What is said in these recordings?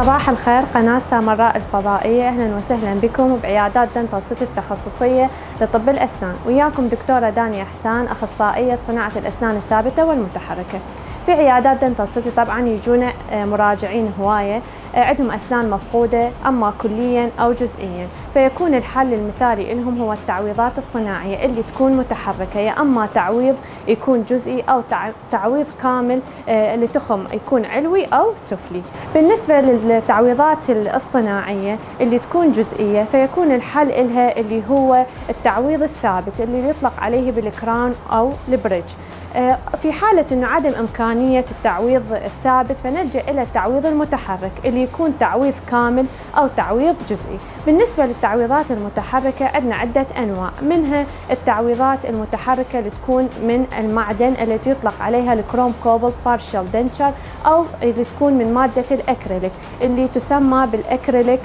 صباح الخير قناة سامراء الفضائية، أهلا وسهلا بكم بعيادات دنتال سيتي التخصصية لطب الأسنان. وياكم دكتورة دانيا حسان، أخصائية صناعة الأسنان الثابتة والمتحركة. في عيادات دنتال سيتي طبعا يجونا مراجعين هواية عندهم أسنان مفقودة أما كليا أو جزئيا، فيكون الحل المثالي لهم هو التعويضات الصناعية اللي تكون متحركة، يا أما تعويض يكون جزئي أو تعويض كامل لتخم يكون علوي أو سفلي. بالنسبة للتعويضات الصناعية اللي تكون جزئية فيكون الحل لها اللي هو التعويض الثابت اللي يطلق عليه بالكراون أو البريدج. في حالة أنه عدم إمكانية التعويض الثابت فنلجأ إلى التعويض المتحرك اللي يكون تعويض كامل أو تعويض جزئي. بالنسبة للتعويضات المتحركة عندنا عدة أنواع، منها التعويضات المتحركة اللي تكون من المعدن التي يطلق عليها الكروم كوبالت بارشال دنتشر، أو اللي تكون من مادة الأكريليك اللي تسمى بالأكريليك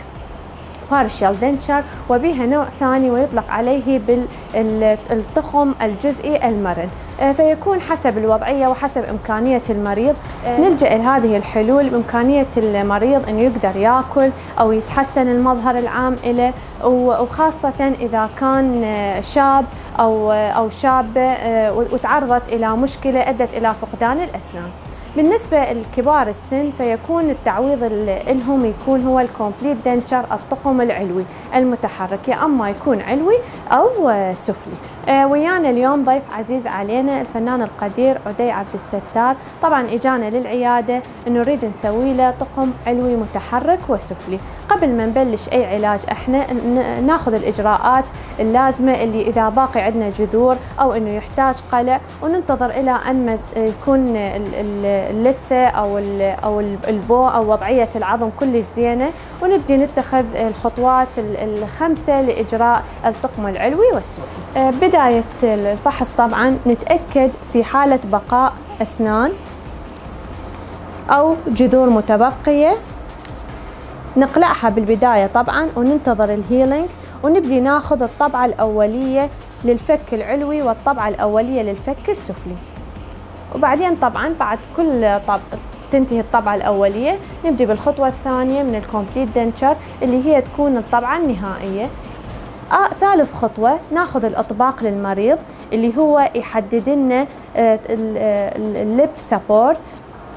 بارشال دنتشر، وبها نوع ثاني ويطلق عليه بالتخم الجزئي المرن. فيكون حسب الوضعية وحسب إمكانية المريض نلجأ لهذه الحلول بإمكانية المريض أنه يقدر يأكل أو يتحسن المظهر العام له، وخاصة إذا كان شاب أو شابة وتعرضت إلى مشكلة أدت إلى فقدان الأسنان. بالنسبة لكبار السن فيكون التعويض لهم يكون هو الكومبليت دنتشر، الطقم العلوي المتحرك، يا أما يكون علوي أو سفلي. ويانا اليوم ضيف عزيز علينا الفنان القدير عدي عبد الستار. طبعا اجانا للعيادة انه نريد نسوي له طقم علوي متحرك وسفلي. قبل ما نبلش اي علاج احنا ناخذ الاجراءات اللازمة اللي اذا باقي عندنا جذور او انه يحتاج قلع، وننتظر الى ان يكون اللثة او البو او وضعية العظم كلش زينة، ونبدي نتخذ الخطوات الخمسة لاجراء الطقم العلوي والسفلي. بداية الفحص طبعا نتأكد في حالة بقاء أسنان أو جذور متبقية، نقلعها بالبداية طبعا وننتظر الهيلينج، ونبدي ناخذ الطبعة الأولية للفك العلوي والطبعة الأولية للفك السفلي. وبعدين طبعا بعد كل تنتهي الطبعة الأولية نبدي بالخطوة الثانية من الكومبليت دنتشر اللي هي تكون الطبعة النهائية. ثالث خطوة ناخذ الإطباق للمريض اللي هو يحدد لنا الليب سابورت،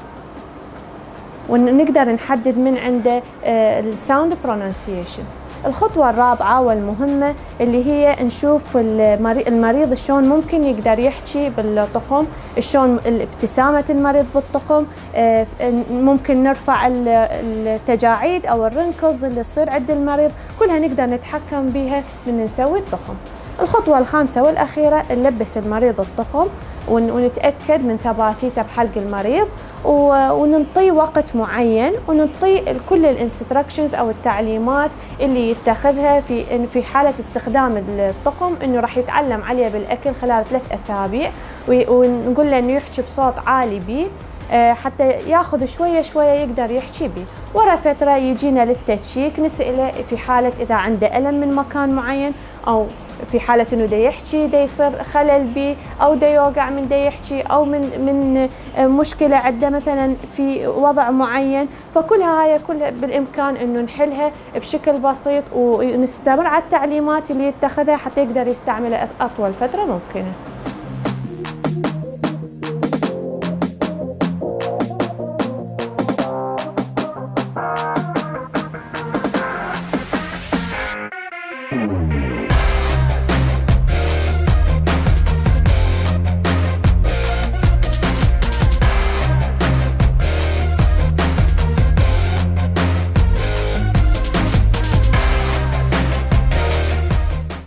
ونقدر نحدد من عنده الساوند برونانسيشن. الخطوة الرابعة والمهمة اللي هي نشوف المريض شلون ممكن يقدر يحكي بالطقم، شلون ابتسامة المريض بالطقم، ممكن نرفع التجاعيد أو الرنكلز اللي تصير عند المريض، كلها نقدر نتحكم بها من نسوي الطقم. الخطوة الخامسة والأخيرة نلبس المريض الطقم ونتأكد من ثباتيته بحلق المريض، وننطي وقت معين، وننطي كل الانستراكشنز او التعليمات اللي يتخذها في حاله استخدام الطقم، انه راح يتعلم عليه بالاكل خلال 3 أسابيع، ونقول له انه يحكي بصوت عالي بيه حتى ياخذ شويه شويه يقدر يحكي بيه. ورا فتره يجينا للتشيك نسأله في حاله اذا عنده الم من مكان معين، او في حالة انه دا يحكي دا يصير خلل بيه، او دا يوقع من دا يحكي، او من مشكلة عنده مثلا في وضع معين. فكلها هاي كلها بالامكان انه نحلها بشكل بسيط، ونستمر على التعليمات اللي يتخذها حتى يقدر يستعملها اطول فترة ممكنة.